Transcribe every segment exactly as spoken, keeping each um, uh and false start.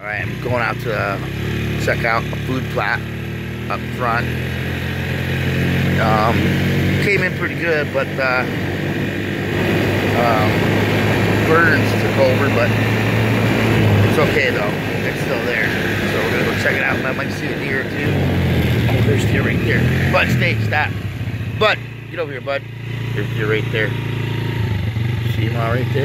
Alright, I'm going out to uh, check out a food plot up front. Um, came in pretty good, but uh, um, Burns took over, but it's okay though. It's still there. So we're going to go check it out. I might see a deer or two. Oh, there's a deer right there. Bud, stay, stop. Bud, get over here, Bud. There's a deer right there. See him all right there?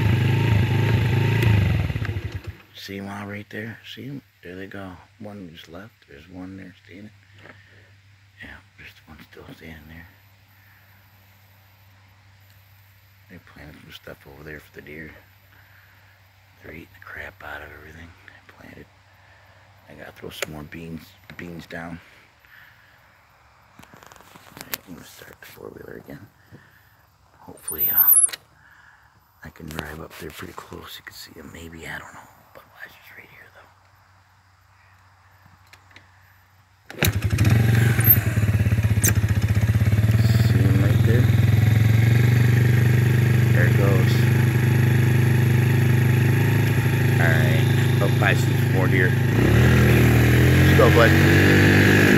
See them all right there? See them? There they go. One just left. There's one there standing. Yeah, there's one still standing there. They planted some stuff over there for the deer. They're eating the crap out of everything I planted. I gotta throw some more beans beans down. Alright, I'm gonna start the four-wheeler again. Hopefully uh, I can drive up there pretty close. You can see them maybe, I don't know. Budweiser's right here, though. See him right there? There it goes. Alright. I'll probably see some more deer. Let's go, bud.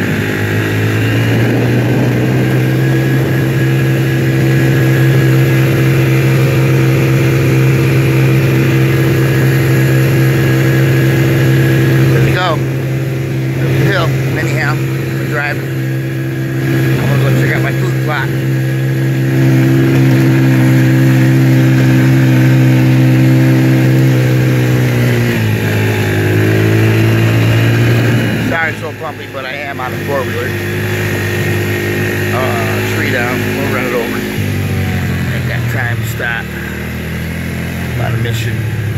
Bumpy, but I am on a four-wheeler. Uh, tree down. We'll run it over. Ain't got time to stop. About a mission.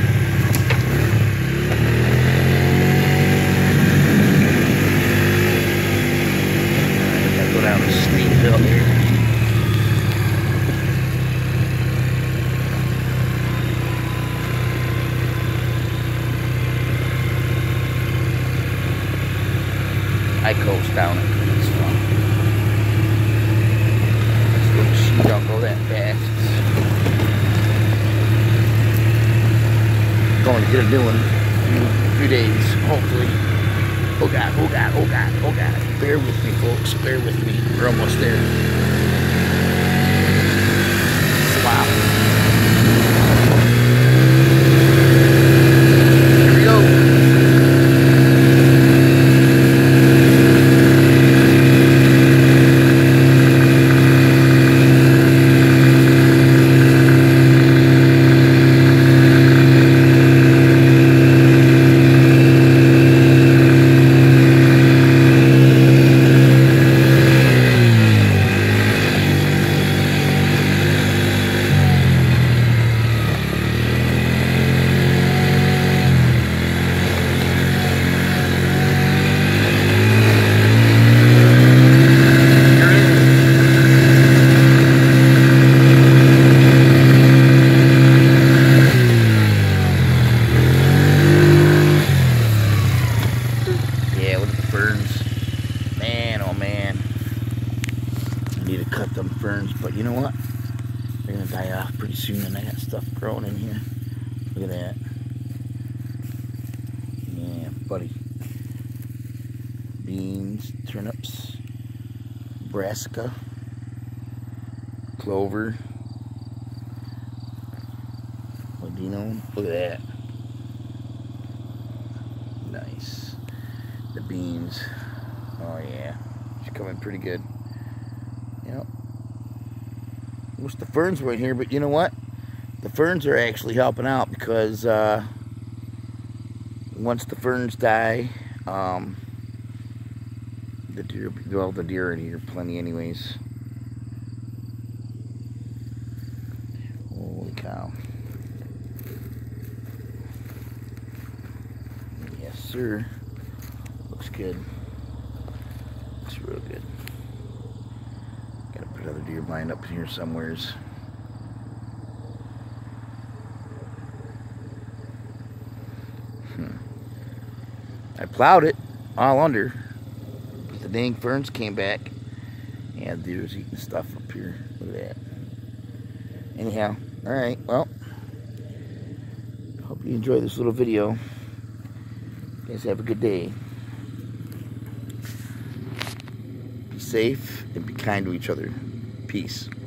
I gotta go down this steep hill here. I coast down it. It's fun. This little machine don't go that fast. It's going to get a new one in a few days, hopefully. Oh God, oh God, oh God, oh God. Bear with me, folks. Bear with me. We're almost there. Wow. Need to cut them ferns, but you know what? They're gonna die off pretty soon, and I got stuff growing in here. Look at that. Yeah, buddy. Beans, turnips, brassica, clover, ladino. Look at that. Nice. The beans. Oh yeah, she's coming pretty good. Yep. Wish the ferns were in here, but you know what? The ferns are actually helping out because uh, once the ferns die, um, the deer, well, the deer are in here plenty anyways. Holy cow. Yes, sir. Looks good. Looks real good. Gotta put another deer blind up here somewheres. Hmm. I plowed it all under, but the dang ferns came back. Yeah, the deer's eating stuff up here. Look at that. Anyhow, alright, well, hope you enjoy this little video. You guys have a good day. Be safe and be kind to each other. Peace.